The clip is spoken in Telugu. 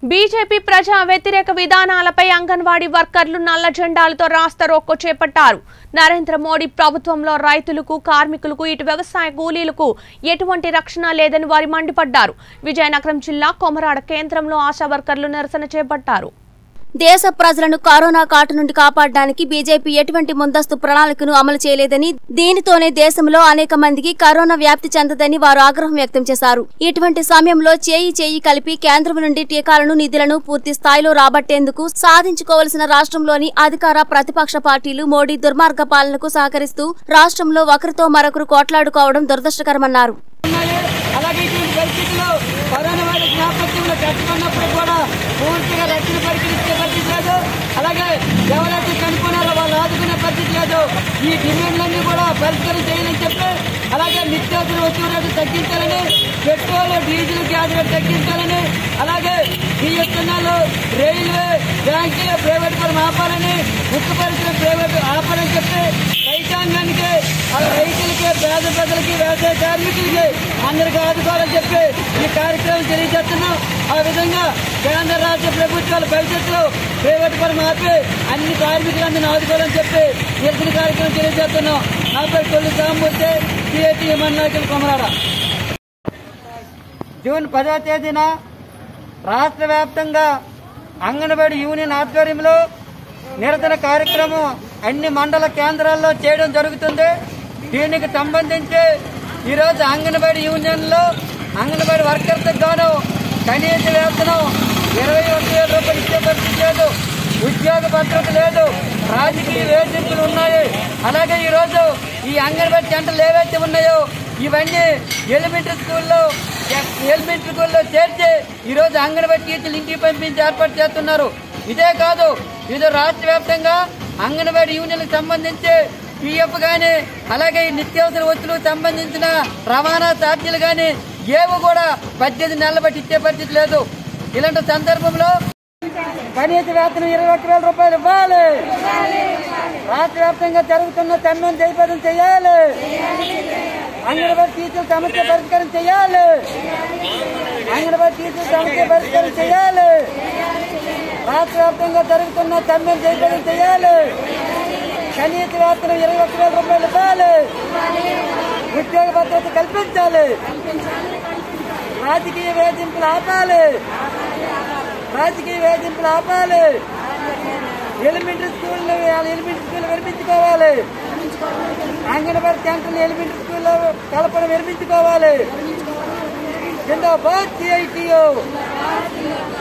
బీజేపీ ప్రజా వ్యతిరేక విధానాలపై అంగన్వాడీ వర్కర్లు నల్ల జెండాలతో రాస్తారోకో చేపట్టారు. నరేంద్ర మోడీ ప్రభుత్వంలో రైతులకు, కార్మికులకు, ఇటు వ్యవసాయ కూలీలకు ఎటువంటి రక్షణ లేదని వారు మండిపడ్డారు. విజయనగరం జిల్లా కొమరాడ కేంద్రంలో ఆశా వర్కర్లు నిరసన చేపట్టారు. దేశ ప్రజలను కరోనా కాటు నుండి కాపాడడానికి బీజేపీ ఎటువంటి ముందస్తు ప్రణాళికను అమలు చేయలేదని, దీనితోనే దేశంలో అనేక మందికి కరోనా వ్యాప్తి చెందదని వారు ఆగ్రహం వ్యక్తం చేశారు. ఇటువంటి సమయంలో చేయి కలిపి కేంద్రం నుండి టీకాలను, నిధులను పూర్తి స్థాయిలో రాబట్టేందుకు సాధించుకోవలసిన రాష్ట్రంలోని అధికార, ప్రతిపక్ష పార్టీలు మోడీ దుర్మార్గ పాలనకు సహకరిస్తూ రాష్ట్రంలో ఒకరితో మరొకరు కోట్లాడుకోవడం దురదృష్టకరమన్నారు. పూర్తిగా రక్షణ పరికరిస్తే పరిస్థితి లేదు. అలాగే ఎవరైతే చనిపోయినారో వాళ్ళు ఆదుకునే పరిస్థితి లేదు. ఈ డిమాండ్లన్నీ కూడా పరిష్కారం చేయాలని చెప్పి, అలాగే నిత్యావసర వస్తువుల రేటు తగ్గించాలని, పెట్రోల్, డీజిల్, గ్యాస్ రేటు తగ్గించాలని, అలాగే బిఎస్ఎన్ఎల్, రైల్వే, బ్యాంకులు ప్రైవేట్ పరం ఆపాలని, ఉక్కు పరిశ్రమ ప్రైవేట్ ఆపాలని చెప్పి రైతాంగానికి, రైతులకి, పేద ప్రజలకి, వ్యవసాయ కార్మికులకి అందరికీ ఆదుకోవాలని చెప్పి ఈ కార్యక్రమం తెలియజేస్తున్నాం. ఆ విధంగా కేంద్ర రాష్ట్ర ప్రభుత్వాల భవిష్యత్తులో ప్రైవేట్ పరం ఆపి అన్ని కార్మికులందరినీ ఆదుకోవాలని చెప్పి నిరసన కార్యక్రమం తెలియజేస్తున్నాం. నాపై కొల్లి సాంబూర్తి, సిఐటియు నాయకులు, కొమరాడ. జూన్ 10వ తేదీన రాష్ట్ర వ్యాప్తంగా అంగన్వాడీ యూనియన్ ఆధ్వర్యంలో నిరసన కార్యక్రమం అన్ని మండల కేంద్రాల్లో చేయడం జరుగుతుంది. దీనికి సంబంధించి ఈరోజు అంగన్వాడీ యూనియన్లో అంగన్వాడీ వర్కర్స్ గాను కనీస వేతనం 21,000 రూపాయలు ఇచ్చే పరిస్థితి లేదు. ఉద్యోగ భద్రత లేదు. రాజకీయ వేధింపులు ఉన్నాయి. అలాగే ఈరోజు ఈ అంగన్వాడీ సెంటర్లు ఏవైతే ఉన్నాయో ఇవన్నీ ఎలిమెంటరీ స్కూల్లో చేర్చి ఈరోజు అంగన్వాడీ టీచర్లు ఇంటికి పంపించి ఏర్పాటు చేస్తున్నారు. ఇదే కాదు, ఇది రాష్ట్ర వ్యాప్తంగా అంగన్వాడీ యూనియన్లకు సంబంధించి పిఎఫ్ గాని, అలాగే నిత్యావసర వస్తువులకు సంబంధించిన రవాణా ఛార్జీలు గాని ఏవి కూడా 18 నెలల బట్టి ఇచ్చే పరిస్థితి లేదు. ఇలాంటి సందర్భంలో కనీస వేతనం 21,000 రూపాయలు ఇవ్వాలి. రాష్ట్ర వ్యాప్తంగా జరుగుతున్న సమ్మెను జయప్రదం చేయాలి. అంగన్వాడీ టీచర్ల సమస్య పరిష్కారం చేయాలి. అంగన్వాడీ టీచర్ల సమస్య పరిష్కారం చేయాలి. రాష్ట్ర వ్యాప్తంగా జరుగుతున్న సమ్మెను జయప్రదం చేయాలి. కనీస వేతనం 21,000 రూపాయలు ఇవ్వాలి. ఉద్యోగ భద్రత కల్పించాలి. రాజకీయ వేధింపులు ఆపాలి. Elementary school విరమించుకోవాలి. అంగన్వాడీ సెంటర్లు ఎలిమెంటరీ స్కూల్లో కలపడం విరమించుకోవాలి. జిందాబాద్ సిఐటియు.